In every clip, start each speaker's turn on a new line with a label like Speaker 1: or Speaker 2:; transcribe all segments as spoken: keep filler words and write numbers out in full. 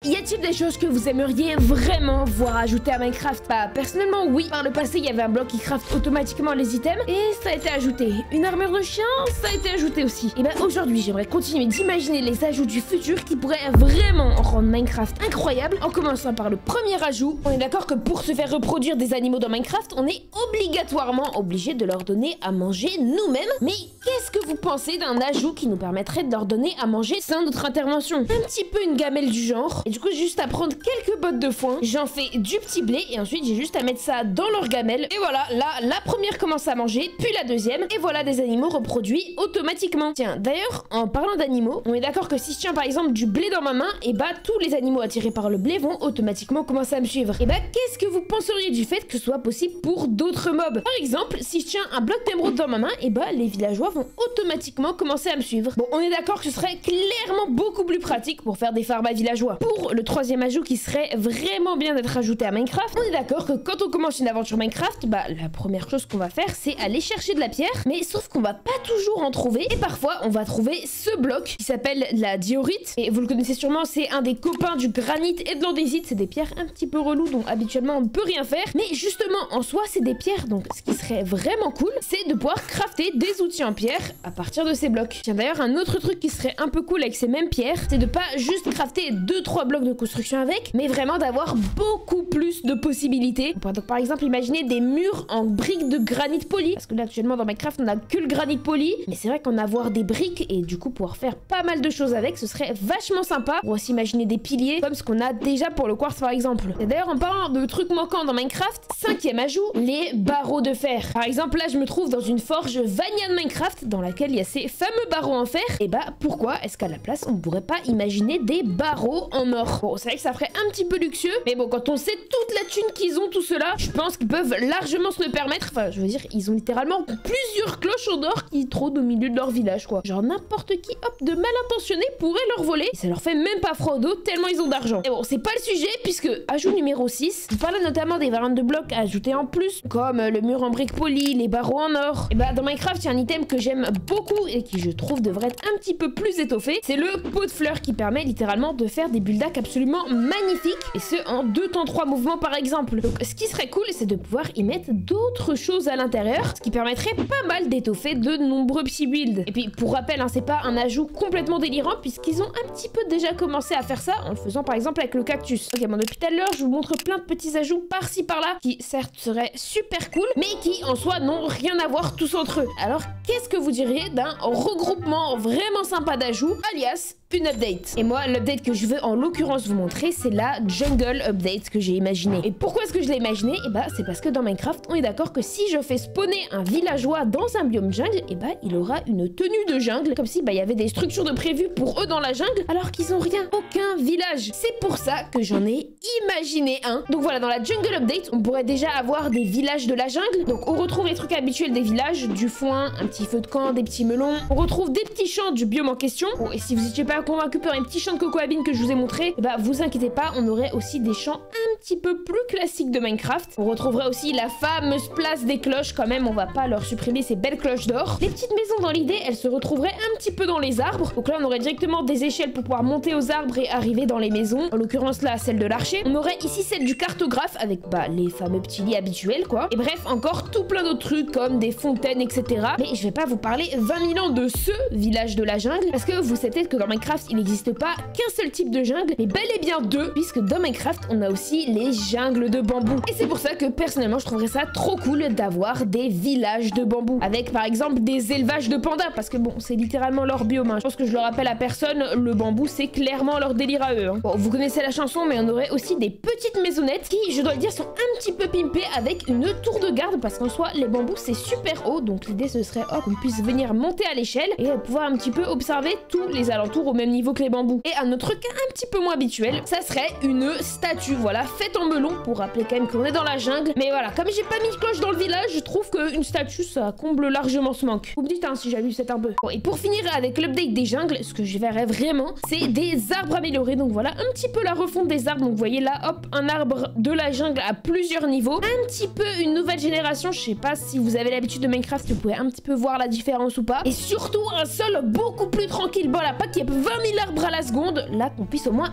Speaker 1: y a-t-il des choses que vous aimeriez vraiment voir ajouter à Minecraft? Bah personnellement oui, par le passé il y avait un bloc qui craft automatiquement les items et ça a été ajouté. Une armure de chien, ça a été ajouté aussi. Et bah aujourd'hui j'aimerais continuer d'imaginer les ajouts du futur qui pourraient vraiment rendre Minecraft incroyable, en commençant par le premier ajout. On est d'accord que pour se faire reproduire des animaux dans Minecraft, on est obligatoirement obligé de leur donner à manger nous-mêmes. Mais qu'est-ce que vous pensez d'un ajout qui nous permettrait de leur donner à manger sans notre intervention? Un petit peu une gamelle du genre. Et du coup, j'ai juste à prendre quelques bottes de foin, j'en fais du petit blé et ensuite j'ai juste à mettre ça dans leur gamelle. Et voilà, là, la première commence à manger, puis la deuxième. Et voilà des animaux reproduits automatiquement. Tiens, d'ailleurs, en parlant d'animaux, on est d'accord que si je tiens par exemple du blé dans ma main, et bah tous les animaux attirés par le blé vont automatiquement commencer à me suivre. Et bah qu'est-ce que vous penseriez du fait que ce soit possible pour d'autres mobs? Par exemple, si je tiens un bloc d'émeraude dans ma main, et bah les villageois vont automatiquement commencer à me suivre. Bon, on est d'accord que ce serait clairement beaucoup plus pratique pour faire des farms à villageois. Pour le troisième ajout qui serait vraiment bien d'être ajouté à Minecraft, on est d'accord que quand on commence une aventure Minecraft, bah la première chose qu'on va faire c'est aller chercher de la pierre, mais sauf qu'on va pas toujours en trouver et parfois on va trouver ce bloc qui s'appelle la diorite et vous le connaissez sûrement, c'est un des copains du granit et de l'andésite. C'est des pierres un petit peu reloues dont habituellement on ne peut rien faire, mais justement en soi c'est des pierres, donc ce qui serait vraiment cool c'est de pouvoir crafter des outils en pierre à partir de ces blocs. Tiens d'ailleurs un autre truc qui serait un peu cool avec ces mêmes pierres, c'est de pas juste crafter deux trois blocs de construction avec, mais vraiment d'avoir beaucoup plus de possibilités. On pourrait donc par exemple imaginer des murs en briques de granit poli, parce que là actuellement dans Minecraft on a que le granit poli, mais c'est vrai qu'en avoir des briques et du coup pouvoir faire pas mal de choses avec, ce serait vachement sympa. On va aussi imaginer des piliers comme ce qu'on a déjà pour le quartz par exemple. Et d'ailleurs en parlant de trucs manquants dans Minecraft, cinquième ajout, les barreaux de fer. Par exemple là je me trouve dans une forge Vanilla de Minecraft dans laquelle il y a ces fameux barreaux en fer, et bah pourquoi est-ce qu'à la place on pourrait pas imaginer des barreaux en or? Bon c'est vrai que ça ferait un petit peu luxueux, mais bon quand on sait toute la thune qu'ils ont tout cela, je pense qu'ils peuvent largement se le permettre. Enfin je veux dire ils ont littéralement plusieurs cloches en or qui trônent au milieu de leur village quoi. Genre n'importe qui hop de mal intentionné pourrait leur voler et ça leur fait même pas froid au dos tellement ils ont d'argent. Et bon c'est pas le sujet puisque ajout numéro six, on parle notamment des variantes de blocs à ajouter en plus comme le mur en briques polies, les barreaux en or. Et bah dans Minecraft il y a un item que j'aime beaucoup et qui je trouve devrait être un petit peu plus étoffé, c'est le pot de fleurs qui permet littéralement de faire des build-up absolument magnifiques et ce en deux temps trois mouvements par exemple. Donc ce qui serait cool c'est de pouvoir y mettre d'autres choses à l'intérieur, ce qui permettrait pas mal d'étoffer de nombreux petits builds. Et puis pour rappel hein, c'est pas un ajout complètement délirant puisqu'ils ont un petit peu déjà commencé à faire ça en le faisant par exemple avec le cactus. Ok bon depuis tout à l'heure je vous montre plein de petits ajouts par-ci par-là qui certes seraient super cool mais qui en soi n'ont rien à voir tous entre eux. Alors qu'est-ce que vous diriez d'un regroupement vraiment sympa d'ajouts alias une update? Et moi l'update que je veux en l'occurrence vous montrer c'est la jungle update que j'ai imaginée. Et pourquoi est-ce que je l'ai imaginé? Et bah c'est parce que dans Minecraft on est d'accord que si je fais spawner un villageois dans un biome jungle, et bah il aura une tenue de jungle comme si bah il y avait des structures de prévues pour eux dans la jungle alors qu'ils ont rien, aucun village. C'est pour ça que j'en ai imaginé un. Donc voilà, dans la jungle update on pourrait déjà avoir des villages de la jungle. Donc on retrouve les trucs habituels des villages, du foin, un petit feu de camp, des petits melons. On retrouve des petits champs du biome en question. Bon, et si vous n'étiez pas convaincu par un petit champ de cocoabine que je vous ai montré, bah vous inquiétez pas, on aurait aussi des champs un petit peu plus classiques de Minecraft. On retrouverait aussi la fameuse place des cloches quand même, on va pas leur supprimer ces belles cloches d'or. Les petites maisons dans l'idée, elles se retrouveraient un petit peu dans les arbres. Donc là on aurait directement des échelles pour pouvoir monter aux arbres et arriver dans les maisons. En l'occurrence là celle de l'archer. On aurait ici celle du cartographe avec bah les fameux petits lits habituels quoi. Et bref encore tout plein d'autres trucs comme des fontaines et cetera. Mais je vais pas vous parler vingt mille ans de ce village de la jungle parce que vous savez peut-être que dans Minecraft il n'existe pas qu'un seul type de jungle, mais bel et bien deux, puisque dans Minecraft, on a aussi les jungles de bambou. Et c'est pour ça que personnellement, je trouverais ça trop cool d'avoir des villages de bambou, avec par exemple des élevages de pandas, parce que bon, c'est littéralement leur biome. Hein. Je pense que je le rappelle à personne, le bambou, c'est clairement leur délire à eux. Hein. Bon, vous connaissez la chanson, mais on aurait aussi des petites maisonnettes qui, je dois le dire, sont un petit peu pimpées avec une tour de garde, parce qu'en soi, les bambous, c'est super haut, donc l'idée, ce serait oh, qu'on puisse venir monter à l'échelle et pouvoir un petit peu observer tous les alentours au même niveau que les bambous. Et un autre truc un petit peu moins habituel, ça serait une statue, voilà, faite en melon, pour rappeler quand même qu'on est dans la jungle. Mais voilà, comme j'ai pas mis de cloche dans le village, je trouve qu'une statue, ça comble largement ce manque. Vous me dites hein, si j'abuse un peu. Bon, et pour finir avec l'update des jungles, ce que je verrais vraiment, c'est des arbres améliorés. Donc voilà, un petit peu la refonte des arbres. Donc vous voyez là, hop, un arbre de la jungle à plusieurs niveaux. Un petit peu une nouvelle génération, je sais pas si vous avez l'habitude de Minecraft, vous pouvez un petit peu voir la différence ou pas. Et surtout, un sol beaucoup plus tranquille. Bon là, pas qu'il y ait vingt mille arbres à la seconde, là qu'on puisse au moins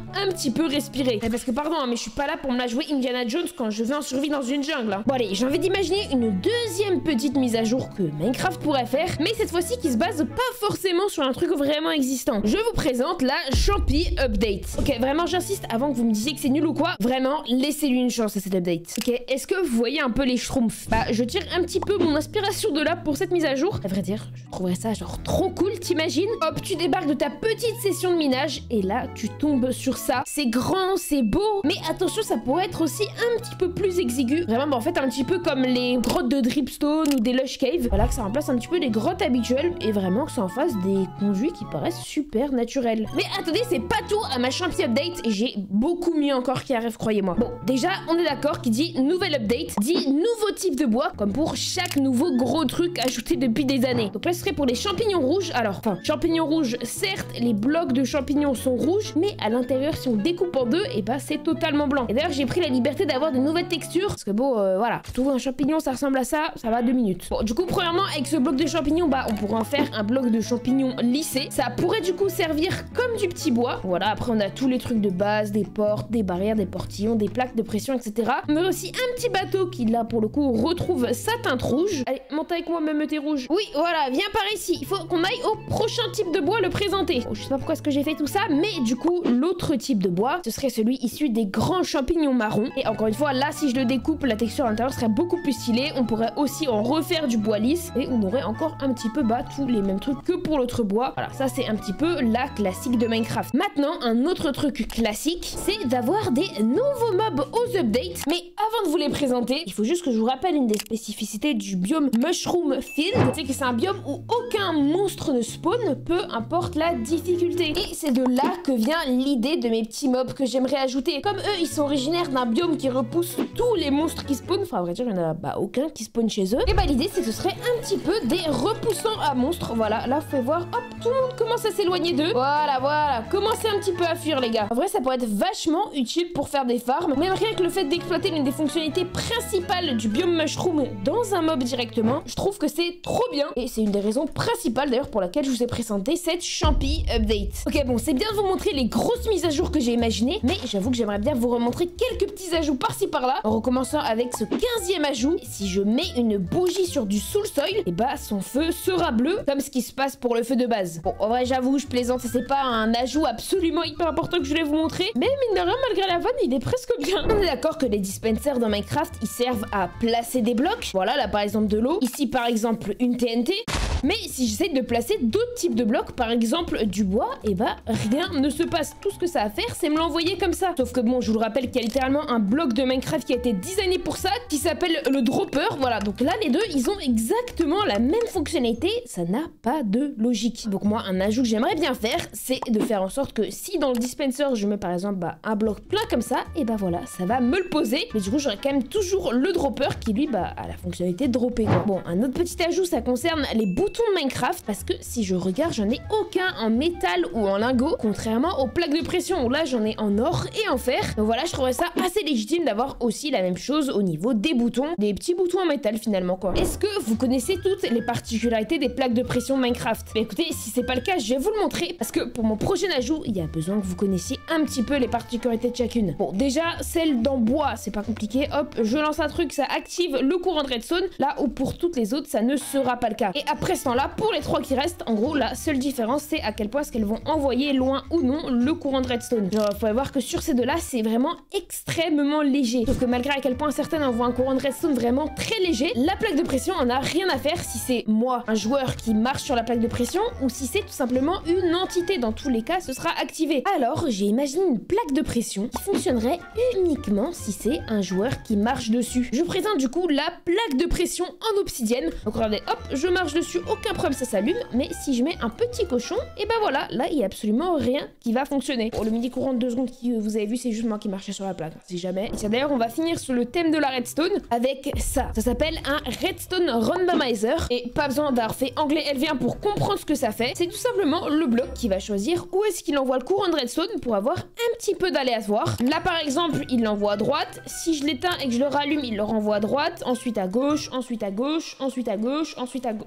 Speaker 1: un petit peu respirer. Mais parce que pardon, hein, mais je suis pas là pour me la jouer Indiana Jones quand je vais en survie dans une jungle. Hein. Bon allez, j'ai envie d'imaginer une deuxième petite mise à jour que Minecraft pourrait faire, mais cette fois-ci qui se base pas forcément sur un truc vraiment existant. Je vous présente la Champi Update. Ok, vraiment j'insiste avant que vous me disiez que c'est nul ou quoi, vraiment laissez-lui une chance à cette update. Ok, est-ce que vous voyez un peu les schtroumpfs? Bah je tire un petit peu mon inspiration de là pour cette mise à jour. À vrai dire, je trouverais ça genre trop cool, t'imagines? Hop, tu débarques de ta petite session de minage et là tu tombes sur ça. C'est grand, c'est beau, mais attention, ça pourrait être aussi un petit peu plus exigu. Vraiment, bah, en fait un petit peu comme les grottes de Dripstone ou des Lush Cave. Voilà que ça remplace un petit peu les grottes habituelles et vraiment que ça en fasse des conduits qui paraissent super naturels. Mais attendez, c'est pas tout à ma Champi Update et j'ai beaucoup mieux encore qui arrive, croyez-moi. Bon, déjà, on est d'accord, qui dit nouvelle update, dit nouveau type de bois, comme pour chaque nouveau gros truc ajouté depuis des années. Donc là, ce serait pour les champignons rouges. Alors, enfin, champignons rouges, certes, les blocs de champignons sont rouges, mais à l'intérieur, si on découpe en deux, et bah c'est totalement blanc. Et d'ailleurs, j'ai pris la liberté d'avoir de nouvelles textures, parce que bon, euh, voilà, tout un champignon, ça ressemble à ça, ça va deux minutes. Bon, du coup, premièrement, avec ce bloc de champignons, bah, on pourrait en faire un bloc de champignons lissé. Ça pourrait du coup servir comme du petit bois. Voilà, après, on a tous les trucs de base, des portes, des barrières, des portillons, des plaques de pression, et cetera. On a aussi un petit bateau qui, là, pour le coup, retrouve sa teinte rouge. Allez, monte avec moi, même t'es rouge. Oui, voilà, viens par ici. Il faut qu'on aille au prochain type de bois le présenter. Bon, je sais pas pourquoi est-ce que j'ai fait tout ça, mais du coup, l'autre type de bois, ce serait celui issu des grands champignons marrons. Et encore une fois, là, si je le découpe, la texture à l'intérieur serait beaucoup plus stylée. On pourrait aussi en refaire du bois lisse et on aurait encore un petit peu, bah, tous les mêmes trucs que pour l'autre bois. Voilà, ça, c'est un petit peu la classique de Minecraft. Maintenant, un autre truc classique, c'est d'avoir des nouveaux mobs aux updates. Mais avant de vous les présenter, il faut juste que je vous rappelle une des spécificités du biome Mushroom Field. C'est que c'est un biome où aucun monstre ne spawn, peu importe la difficulté. Et c'est de là que vient l'idée de mes petits mobs que j'aimerais ajouter. Comme eux, ils sont originaires d'un biome qui repousse tous les monstres qui spawnent, enfin à vrai dire, il n'y en a bah, aucun qui spawn chez eux. Et bah l'idée, c'est que ce serait un petit peu des repoussants à monstres. Voilà, là, vous pouvez voir, hop, tout le monde commence à s'éloigner d'eux. Voilà, voilà, commencez un petit peu à fuir, les gars. En vrai, ça pourrait être vachement utile pour faire des farms. Même rien que le fait d'exploiter l'une des fonctionnalités principales du biome Mushroom dans un mob directement, je trouve que c'est trop bien. Et c'est une des raisons principales, d'ailleurs, pour laquelle je vous ai présenté cette Champi Update. Ok, bon, c'est bien de vous montrer les grosses mises à jour que j'ai imaginées, mais j'avoue que j'aimerais bien vous remontrer quelques petits ajouts par-ci par-là, en recommençant avec ce quinzième ajout. Si je mets une bougie sur du soul soil, et bah son feu sera bleu, comme ce qui se passe pour le feu de base. Bon, en vrai, j'avoue, je plaisante, c'est pas un ajout absolument hyper important que je voulais vous montrer, mais mine de rien, malgré la vanne, il est presque bien. On est d'accord que les dispensers dans Minecraft, ils servent à placer des blocs. Voilà, là par exemple de l'eau. Ici par exemple une T N T. Mais si j'essaie de placer d'autres types de blocs, par exemple du bois, et bah rien ne se passe. Tout ce que ça a à faire, c'est me l'envoyer comme ça. Sauf que bon, je vous le rappelle qu'il y a littéralement un bloc de Minecraft qui a été designé pour ça, qui s'appelle le dropper. Voilà, donc là les deux, ils ont exactement la même fonctionnalité. Ça n'a pas de logique. Donc moi, un ajout que j'aimerais bien faire, c'est de faire en sorte que si dans le dispenser, je mets par exemple bah, un bloc plein comme ça, et bah voilà, ça va me le poser. Mais du coup, j'aurai quand même toujours le dropper qui lui, bah, a la fonctionnalité de dropper, quoi. Bon, un autre petit ajout, ça concerne les boutons de Minecraft, parce que si je regarde, j'en ai aucun en métal ou en lingot, contrairement aux plaques de pression où là j'en ai en or et en fer. Donc voilà, je trouverais ça assez légitime d'avoir aussi la même chose au niveau des boutons, des petits boutons en métal finalement, quoi. Est-ce que vous connaissez toutes les particularités des plaques de pression Minecraft? Bah écoutez, si c'est pas le cas, je vais vous le montrer, parce que pour mon prochain ajout, il y a besoin que vous connaissiez un petit peu les particularités de chacune. Bon, déjà, celle d'en bois, c'est pas compliqué, hop, je lance un truc, ça active le courant de redstone, là où pour toutes les autres, ça ne sera pas le cas. Et après ce temps-là, pour les trois qui restent, en gros, la seule différence, c'est à quel point est-ce qu'elles vont envoyer loin ou non le courant de redstone. Genre, il faut voir que sur ces deux-là, c'est vraiment extrêmement léger. Sauf que malgré à quel point certaines envoient un courant de redstone vraiment très léger, la plaque de pression en a rien à faire si c'est moi, un joueur qui marche sur la plaque de pression, ou si c'est tout simplement une entité. Dans tous les cas, ce sera activé. Alors, j'ai imaginé une plaque de pression qui fonctionnerait uniquement si c'est un joueur qui marche dessus. Je vous présente du coup la plaque de pression en obsidienne. Donc regardez, hop, je marche dessus, aucun problème, ça s'allume. Mais si je mets un petit cochon, et ben voilà, là il y a absolument rien qui va fonctionner. Pour le midi courant de deux secondes qui euh, vous avez vu, c'est juste moi qui marchais sur la plaque, si jamais. Et d'ailleurs, on va finir sur le thème de la redstone avec ça. Ça s'appelle un redstone randomizer. Et pas besoin d'avoir fait anglais L V un pour comprendre ce que ça fait. C'est tout simplement le bloc qui va choisir où est-ce qu'il envoie le courant de redstone pour avoir un petit peu d'aléatoire. Là par exemple, il l'envoie à droite. Si je l'éteins et que je le rallume, il le renvoie à droite, ensuite à gauche, ensuite à gauche, ensuite à gauche, ensuite à gauche. Bon, par contre,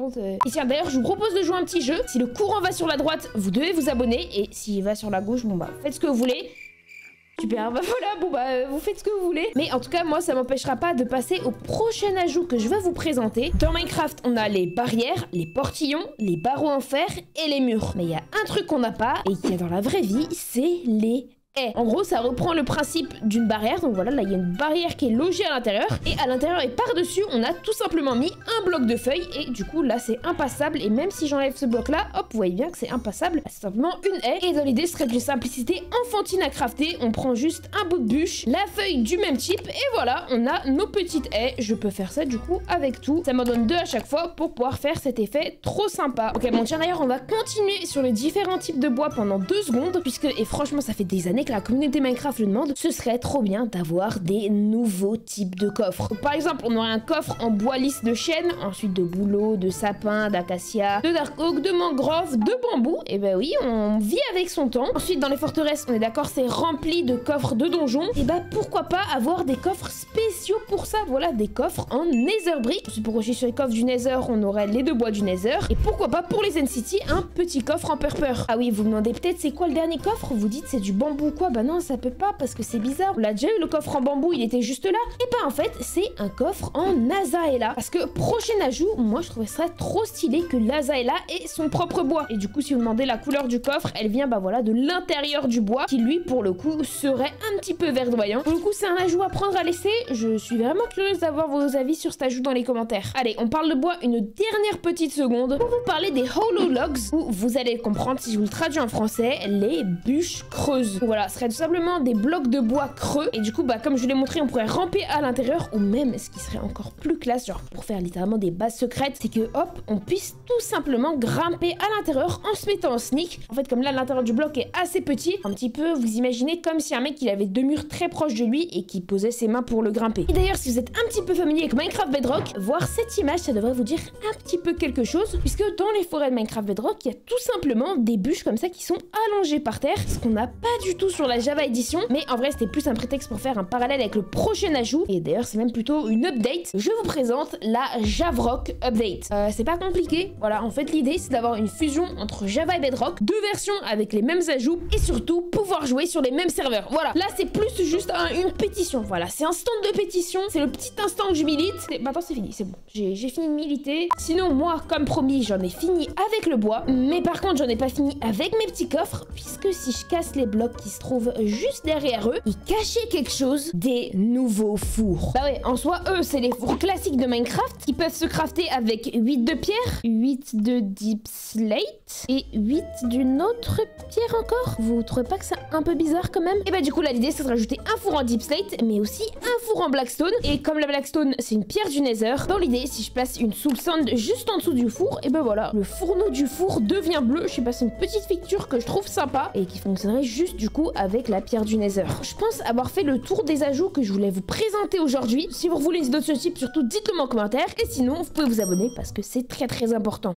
Speaker 1: compte. Euh... Et tiens, d'ailleurs, je vous propose de jouer un petit jeu. Si le courant va sur la droite, vous devez vous abonner. Et s'il va sur la gauche, bon bah, faites ce que vous voulez. Super, bah voilà, bon bah euh, vous faites ce que vous voulez. Mais en tout cas, moi ça m'empêchera pas de passer au prochain ajout que je vais vous présenter. Dans Minecraft, on a les barrières, les portillons, les barreaux en fer et les murs. Mais il y a un truc qu'on n'a pas et qu'il y a dans la vraie vie, c'est les haies. En gros, ça reprend le principe d'une barrière. Donc voilà, là il y a une barrière qui est logée à l'intérieur. Et à l'intérieur et par-dessus, on a tout simplement mis un bloc de feuilles. Et du coup, là c'est impassable. Et même si j'enlève ce bloc-là, hop, vous voyez bien que c'est impassable. C'est simplement une haie. Et dans l'idée, ce serait d'une simplicité enfantine à crafter. On prend juste un bout de bûche, la feuille du même type. Et voilà, on a nos petites haies. Je peux faire ça du coup avec tout. Ça m'en donne deux à chaque fois pour pouvoir faire cet effet trop sympa. Ok, bon tiens d'ailleurs, on va continuer sur les différents types de bois pendant deux secondes. Puisque, et franchement, ça fait des années que la communauté Minecraft le demande, ce serait trop bien d'avoir des nouveaux types de coffres. Donc, par exemple, on aurait un coffre en bois lisse de chêne, ensuite de bouleau, de sapin, d'acacia, de dark oak, de mangrove, de bambou. Et ben oui, on vit avec son temps. Ensuite, dans les forteresses, on est d'accord, c'est rempli de coffres de donjons. Et ben pourquoi pas avoir des coffres spéciaux pour ça. Voilà, des coffres en nether brick. Ensuite, pour rocher sur les coffres du nether, on aurait les deux bois du nether. Et pourquoi pas pour les N City, un petit coffre en purple. Ah oui, vous me demandez peut-être c'est quoi le dernier coffre? Vous dites c'est du bambou quoi? Bah non, ça peut pas parce que c'est bizarre. On l'a déjà eu le coffre en bambou, il était juste là. Et bah en fait, c'est un coffre en Azaela. Parce que prochain ajout, moi je trouvais ça trop stylé que l'Azaela ait son propre bois. Et du coup, si vous demandez la couleur du coffre, elle vient bah voilà de l'intérieur du bois qui lui pour le coup serait un petit peu verdoyant. Pour le coup, c'est un ajout à prendre à laisser. Je suis vraiment curieuse d'avoir vos avis sur cet ajout dans les commentaires. Allez, on parle de bois une dernière petite seconde pour vous parler des hollow logs où vous allez comprendre si je vous le traduis en français, les bûches creuses. Voilà, ce serait tout simplement des blocs de bois creux et du coup bah comme je vous l'ai montré on pourrait ramper à l'intérieur ou même ce qui serait encore plus classe genre pour faire littéralement des bases secrètes c'est que hop on puisse tout simplement grimper à l'intérieur en se mettant en sneak. En fait comme là l'intérieur du bloc est assez petit, un petit peu vous imaginez comme si un mec il avait deux murs très proches de lui et qui posait ses mains pour le grimper. Et d'ailleurs si vous êtes un petit peu familier avec Minecraft Bedrock, voir cette image ça devrait vous dire un petit peu quelque chose puisque dans les forêts de Minecraft Bedrock il y a tout simplement des bûches comme ça qui sont allongées par terre, ce qu'on n'a pas du tout sur la Java Edition. Mais en vrai, c'était plus un prétexte pour faire un parallèle avec le prochain ajout. Et d'ailleurs, c'est même plutôt une update. Je vous présente la Javrock Update. Euh, c'est pas compliqué. Voilà, en fait, l'idée, c'est d'avoir une fusion entre Java et Bedrock. Deux versions avec les mêmes ajouts. Et surtout, pouvoir jouer sur les mêmes serveurs. Voilà, là, c'est plus juste un, une pétition. Voilà, c'est un stand de pétition. C'est le petit instant que je milite. Maintenant, c'est fini, c'est bon. J'ai fini de militer. Sinon, moi, comme promis, j'en ai fini avec le bois. Mais par contre, j'en ai pas fini avec mes petits coffres. Puisque si je casse les blocs qui se trouvent juste derrière eux, ils cachaient quelque chose, des nouveaux fours. Bah ouais, en soi, eux, c'est les fours classiques de Minecraft qui peuvent se crafter avec huit de pierre, huit de deep slate et huit d'une autre pierre encore. Vous trouvez pas que c'est un peu bizarre quand même? Et bah du coup, là, l'idée, c'est de rajouter un four en deep slate, mais aussi un four en blackstone. Et comme la blackstone, c'est une pierre du nether, dans l'idée, si je place une soul sand juste en dessous du four, et ben voilà, le fourneau du four devient bleu. Je sais pas, c'est une petite feature que je trouve sympa et qui fonctionnerait juste du coup avec la pierre du nether. Je pense avoir fait le tour des ajouts que je voulais vous présenter aujourd'hui. Si vous voulez d'autres de ce type, surtout dites-le moi en commentaire. Et sinon, vous pouvez vous abonner parce que c'est très très important.